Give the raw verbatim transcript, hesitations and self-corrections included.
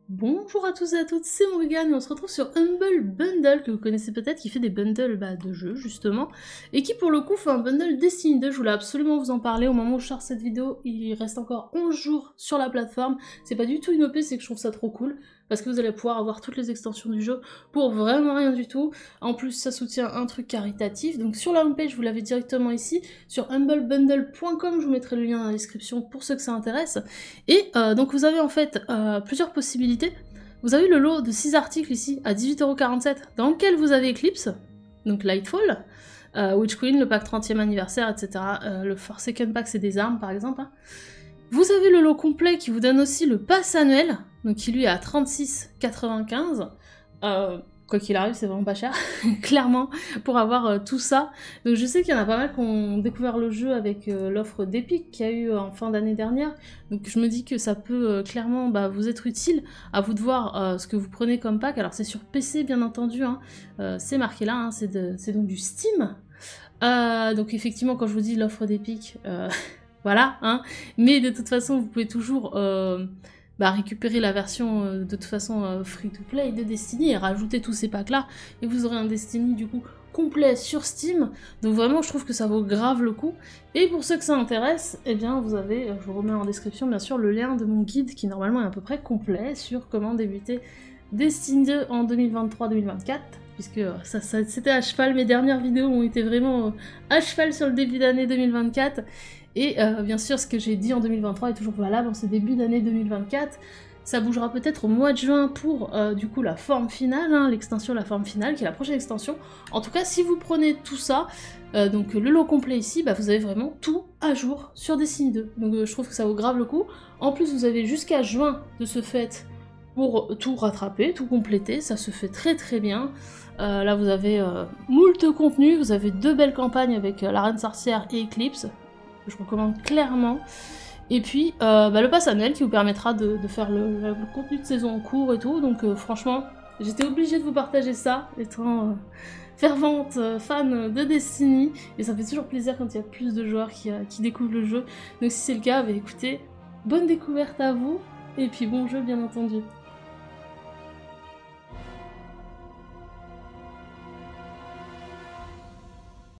Bonjour à tous et à toutes, c'est Morgane et on se retrouve sur Humble Bundle, que vous connaissez peut-être, qui fait des bundles bah, de jeux justement, et qui pour le coup fait un bundle Destiny deux. Je voulais absolument vous en parler au moment où je sors cette vidéo. Il reste encore onze jours sur la plateforme. C'est pas du tout une O P, c'est que je trouve ça trop cool, parce que vous allez pouvoir avoir toutes les extensions du jeu pour vraiment rien du tout. En plus ça soutient un truc caritatif, donc sur la homepage vous l'avez directement ici, sur humble bundle point com, je vous mettrai le lien dans la description pour ceux que ça intéresse. Et euh, donc vous avez en fait euh, plusieurs possibilités. Vous avez le lot de six articles ici à dix-huit euros quarante-sept, dans lequel vous avez Eclipse, donc Lightfall, euh, Witch Queen, le pack trentième anniversaire, et cetera. Euh, le Forsaken pack c'est des armes par exemple. Hein. Vous avez le lot complet qui vous donne aussi le pass annuel, donc qui lui est à trente-six quatre-vingt-quinze. Euh, quoi qu'il arrive, c'est vraiment pas cher, clairement, pour avoir euh, tout ça. Donc je sais qu'il y en a pas mal qui ont découvert le jeu avec euh, l'offre d'Epic qu'il y a eu euh, en fin d'année dernière. Donc je me dis que ça peut euh, clairement bah, vous être utile, à vous de voir euh, ce que vous prenez comme pack. Alors c'est sur P C bien entendu, hein. euh, c'est marqué là, hein, c'est donc du Steam. Euh, donc effectivement quand je vous dis l'offre d'Epic, euh, voilà, hein. Mais de toute façon vous pouvez toujours... Euh, Bah, récupérer la version euh, de toute façon euh, free-to-play de Destiny et rajouter tous ces packs-là, et vous aurez un Destiny du coup complet sur Steam, donc vraiment je trouve que ça vaut grave le coup. Et pour ceux que ça intéresse, eh bien vous avez, je vous remets en description bien sûr, le lien de mon guide qui normalement est à peu près complet sur comment débuter Destiny deux en deux mille vingt-trois deux mille vingt-quatre, puisque euh, ça, ça c'était à cheval, mes dernières vidéos ont été vraiment euh, à cheval sur le début d'année deux mille vingt-quatre. Et euh, bien sûr, ce que j'ai dit en deux mille vingt-trois est toujours valable en ce début d'année deux mille vingt-quatre. Ça bougera peut-être au mois de juin pour, euh, du coup, la forme finale, hein, l'extension la forme finale, qui est la prochaine extension. En tout cas, si vous prenez tout ça, euh, donc le lot complet ici, bah, vous avez vraiment tout à jour sur Destiny deux. Donc euh, je trouve que ça vaut grave le coup. En plus, vous avez jusqu'à juin de ce fait pour tout rattraper, tout compléter, ça se fait très très bien. Euh, là, vous avez euh, moult contenu, vous avez deux belles campagnes avec euh, la Reine Sorcière et Eclipse, je recommande clairement. Et puis euh, bah, le pass annuel qui vous permettra de, de faire le, le contenu de saison en cours et tout. Donc euh, franchement, j'étais obligée de vous partager ça, étant euh, fervente euh, fan de Destiny. Et ça fait toujours plaisir quand il y a plus de joueurs qui, euh, qui découvrent le jeu. Donc si c'est le cas, bah, écoutez, bonne découverte à vous. Et puis bon jeu bien entendu.